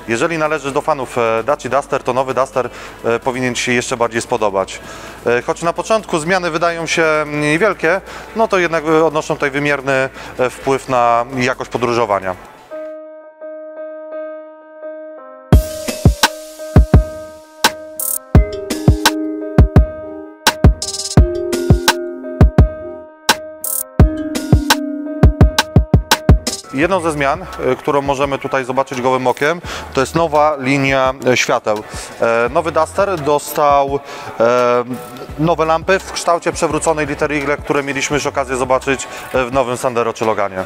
Jeżeli należy do fanów Dacia Duster, to nowy Duster powinien Ci się jeszcze bardziej spodobać. Choć na początku zmiany wydają się niewielkie, no to jednak odnoszą tutaj wymierny wpływ na jakość podróżowania. Jedną ze zmian, którą możemy tutaj zobaczyć gołym okiem, to jest nowa linia świateł. Nowy Duster dostał nowe lampy w kształcie przewróconej litery Y, które mieliśmy już okazję zobaczyć w nowym Sandero czy Loganie.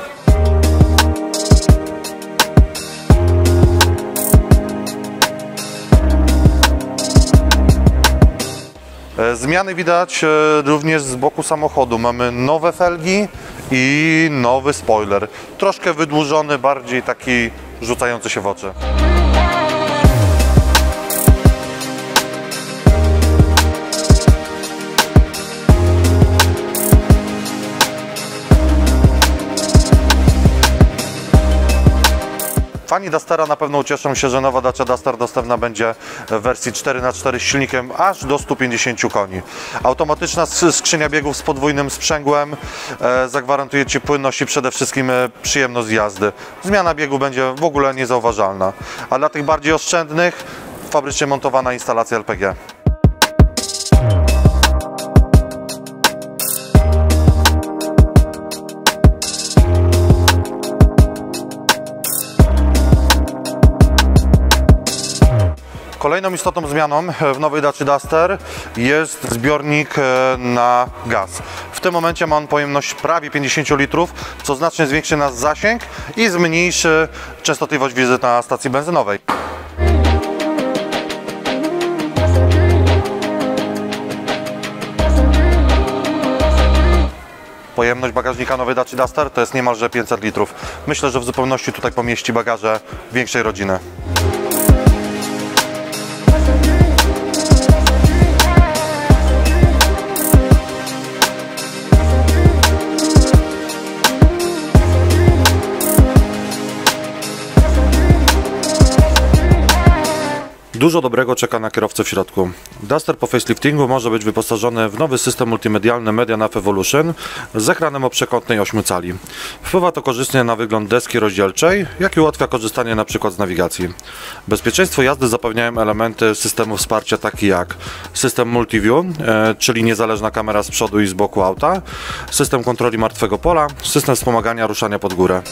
Zmiany widać również z boku samochodu. Mamy nowe felgi i nowy spoiler. Troszkę wydłużony, bardziej taki rzucający się w oczy. Fani Dustera na pewno ucieszą się, że nowa Dacia Duster dostępna będzie w wersji 4x4 z silnikiem aż do 150 koni. Automatyczna skrzynia biegów z podwójnym sprzęgłem zagwarantuje Ci płynność i przede wszystkim przyjemność jazdy. Zmiana biegu będzie w ogóle niezauważalna. A dla tych bardziej oszczędnych fabrycznie montowana instalacja LPG. Kolejną istotną zmianą w nowej Dacia Duster jest zbiornik na gaz. W tym momencie ma on pojemność prawie 50 litrów, co znacznie zwiększy nasz zasięg i zmniejszy częstotliwość wizyt na stacji benzynowej. Pojemność bagażnika nowej Dacia Duster to jest niemalże 500 litrów. Myślę, że w zupełności tutaj pomieści bagaże większej rodziny. Dużo dobrego czeka na kierowcę w środku. Duster po faceliftingu może być wyposażony w nowy system multimedialny MediaNav Evolution z ekranem o przekątnej 8 cali. Wpływa to korzystnie na wygląd deski rozdzielczej, jak i ułatwia korzystanie np. z nawigacji. Bezpieczeństwo jazdy zapewniają elementy systemu wsparcia takie jak system Multiview, czyli niezależna kamera z przodu i z boku auta, system kontroli martwego pola, system wspomagania ruszania pod górę.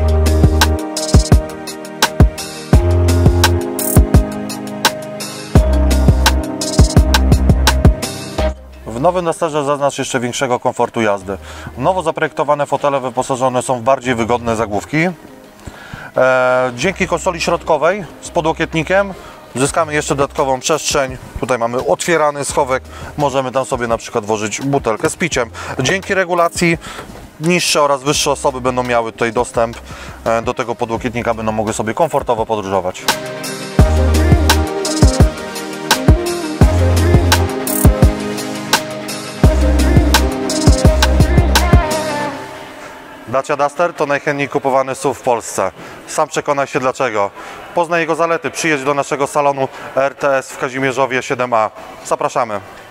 W nowym Dusterze zaznacz jeszcze większego komfortu jazdy. Nowo zaprojektowane fotele wyposażone są w bardziej wygodne zagłówki. Dzięki konsoli środkowej z podłokietnikiem zyskamy jeszcze dodatkową przestrzeń. Tutaj mamy otwierany schowek, możemy tam sobie na przykład włożyć butelkę z piciem. Dzięki regulacji niższe oraz wyższe osoby będą miały tutaj dostęp do tego podłokietnika, będą mogły sobie komfortowo podróżować. Dacia Duster to najchętniej kupowany SUV w Polsce. Sam przekonaj się dlaczego. Poznaj jego zalety. Przyjedź do naszego salonu RTS w Kazimierzowie 7A. Zapraszamy.